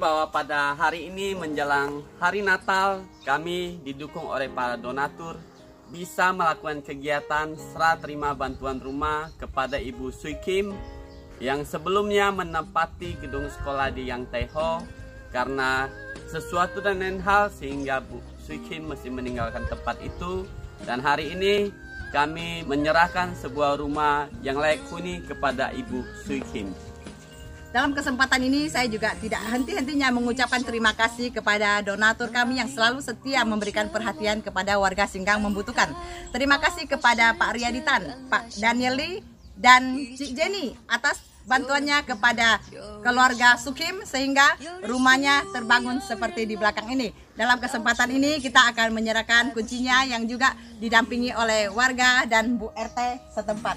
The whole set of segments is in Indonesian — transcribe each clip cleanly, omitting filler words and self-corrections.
bahwa pada hari ini menjelang hari Natal, kami didukung oleh para donatur bisa melakukan kegiatan serah terima bantuan rumah kepada Ibu Sui Kim yang sebelumnya menempati gedung sekolah di Yang Taeho karena sesuatu dan lain hal sehingga Bu Sui Kim mesti meninggalkan tempat itu, dan hari ini kami menyerahkan sebuah rumah yang layak huni kepada Ibu Sui Kim. Dalam kesempatan ini saya juga tidak henti-hentinya mengucapkan terima kasih kepada donatur kami yang selalu setia memberikan perhatian kepada warga Singkang membutuhkan. Terima kasih kepada Pak Riyaditan, Pak Daniel Lee, dan Cik Jenny atas bantuannya kepada keluarga Sukim sehingga rumahnya terbangun seperti di belakang ini. Dalam kesempatan ini kita akan menyerahkan kuncinya yang juga didampingi oleh warga dan Bu RT setempat.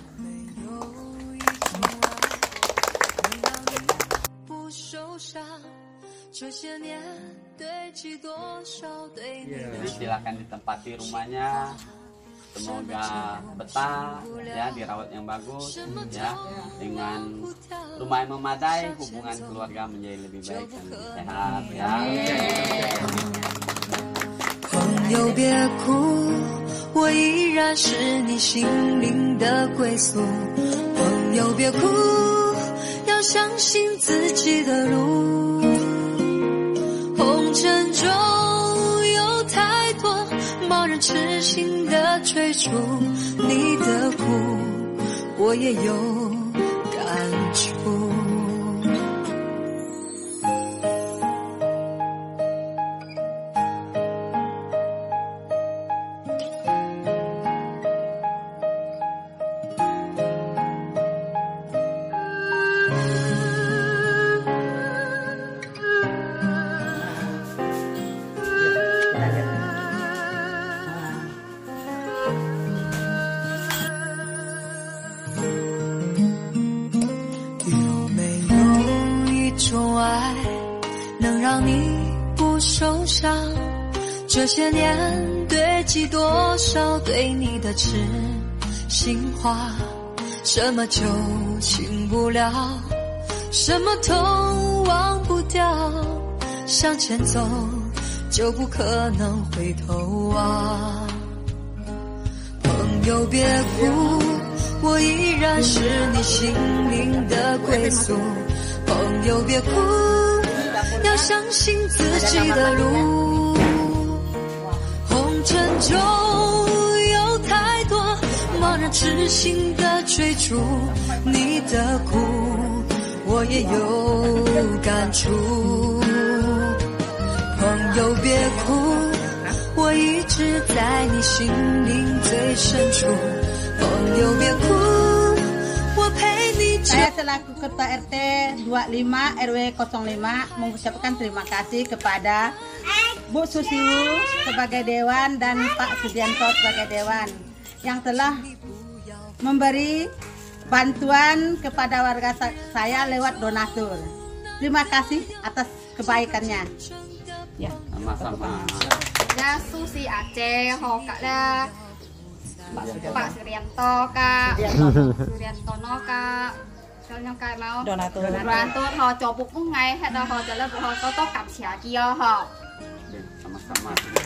Jadi silakan ditempati rumahnya, semoga betah ya, dirawat yang bagus ya, dengan rumah yang memadai, hubungan keluarga menjadi lebih baik dan lebih sehat ya. 朋友别哭，我依然是你心灵的归宿。朋友别哭，要相信自己的路。红尘中有太多盲人痴心的追逐，你的苦我也有感触。能让你不受伤，这些年堆积多少对你的痴心话，什么就轻不了，什么都忘不掉，向前走就不可能回头啊。朋友别哭，我依然是你心灵的归宿。朋友别哭，要相信自己的路。红尘中有太多盲人痴心的追逐，你的苦我也有感触。朋友别哭，我一直在你心灵最深处。朋友别哭，我陪你。 Saya selaku Ketua RT 25 RW 05 mengucapkan terima kasih kepada Bu Susiwu sebagai Dewan dan Pak Sudianto sebagai Dewan yang telah memberi bantuan kepada warga saya lewat donatur. Terima kasih atas kebaikannya. Ya, sama-sama. Ya Susi Aceh, Hokaklah Pak Suryanto Kak, Suryantono Kak. Soalnya kayak mau donatur họ cho bục ngày hay là họจะเลิกhọ có cặp xả kia họ. Sama-sama.